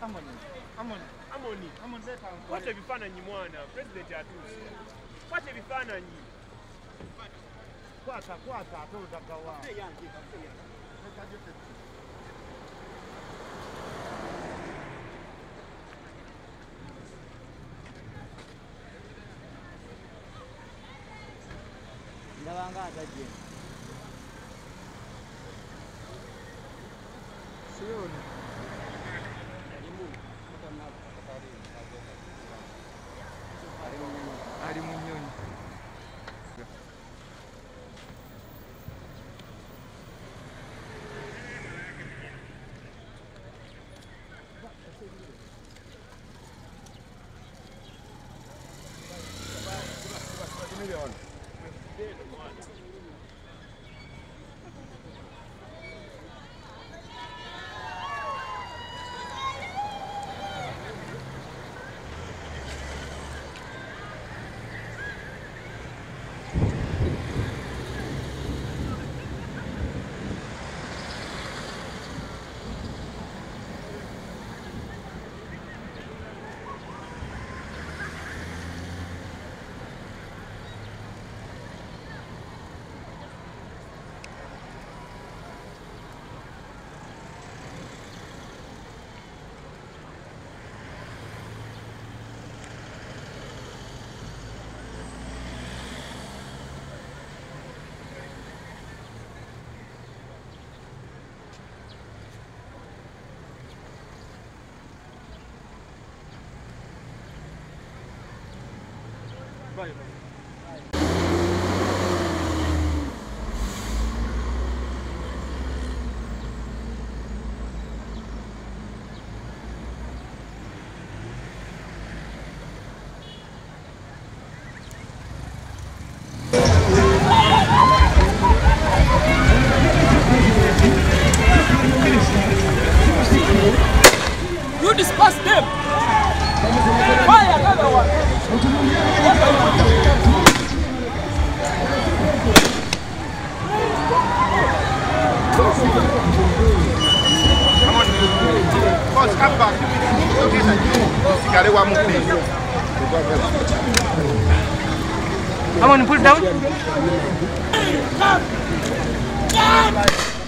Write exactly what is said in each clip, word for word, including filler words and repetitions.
Amoni. Amoni. Amoni. Amoni leta. Wacha vifananyi mwana. President atusi. Wacha vifananyi. Kwata kwata atoza kawa. Ndabanga ataje. Sioni. Ali munyonyi. Vai, vai. You disperse them. Fire another one. Come on. Boss, come back. Okay, Sigare wa mu please. Come on, pull down. Come. Come.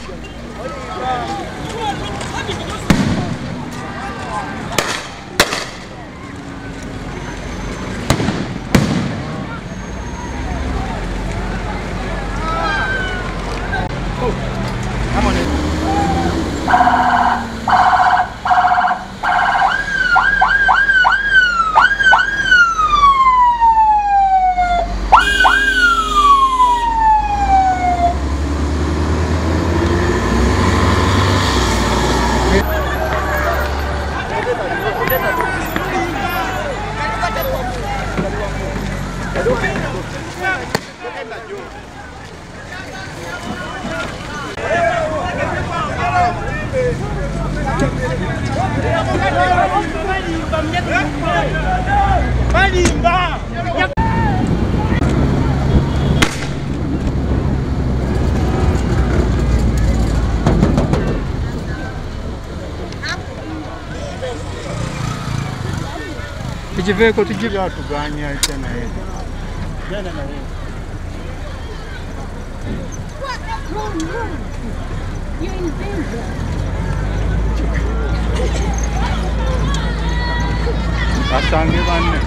Come on in. Tujiveko tujive watu gani tena yeye. Jana na wewe. You're in danger. Asange banne.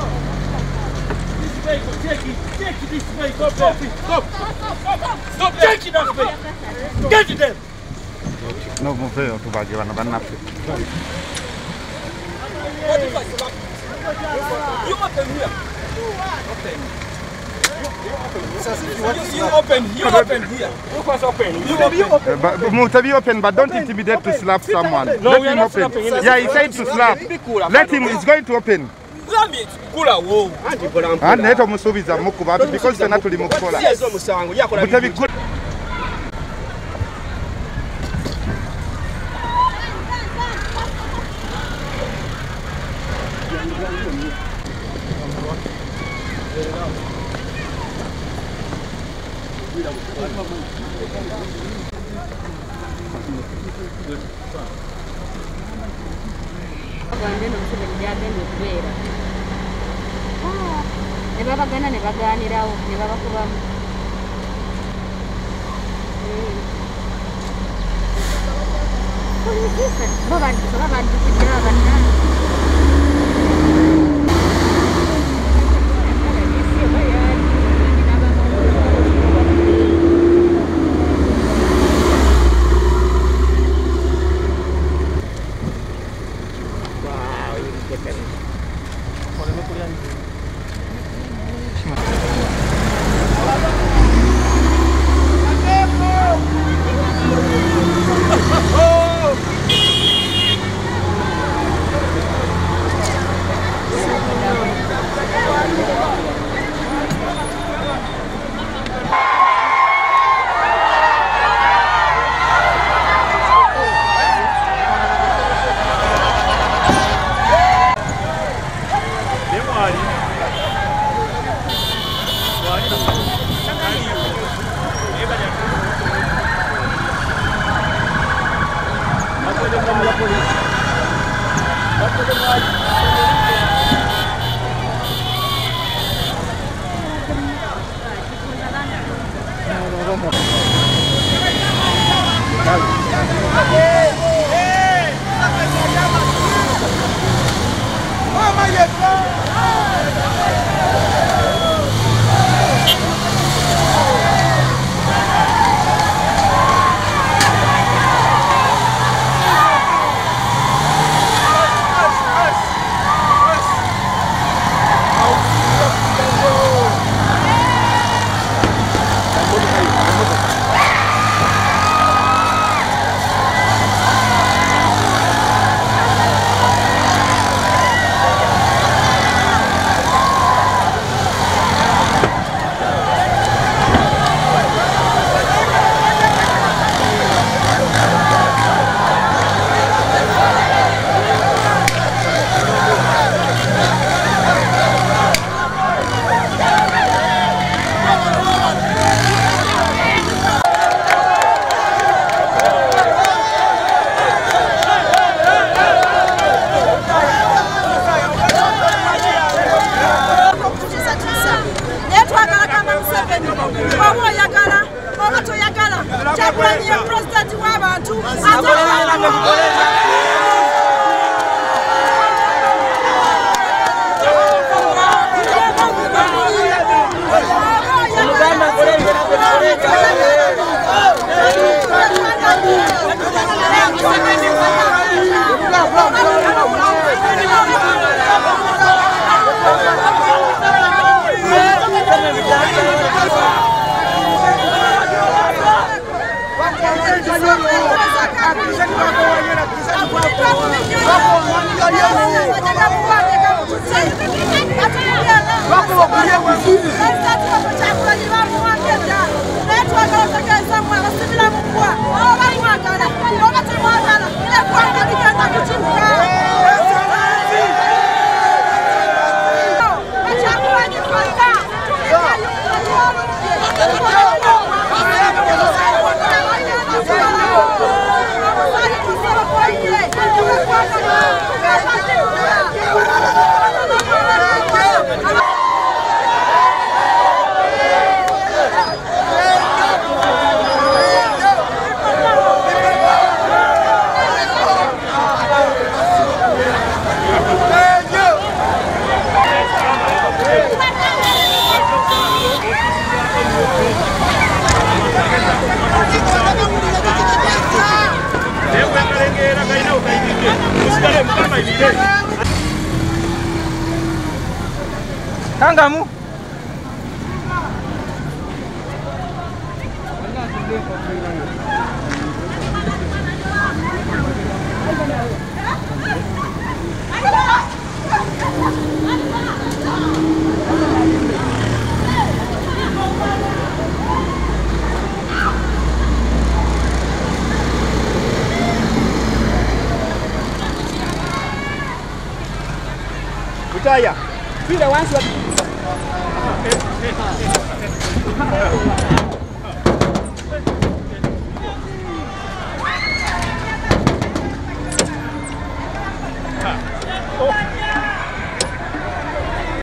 Take it, take it, take it this way. Stop, stop, stop. Stop, take it that way. Get it them. No moveo tu bagi bana bana. You open here. Open. You open, you open here. You first open. You open. But Mutabi open, but don't intimidate to slap someone. No, Let we are him not open. slapping. Yeah, he said to slap. Let him, he's going to open. And let him musubiza mukuba because they're not mukola. Mutabi good. Uganda n'Omuseveni byagenda okubeera. Ne babagana ne bagaanirawo ne babakubamu. Bo badduka baddukidde bannange. Tangamu. Butaya. Fila wansi wa Oh.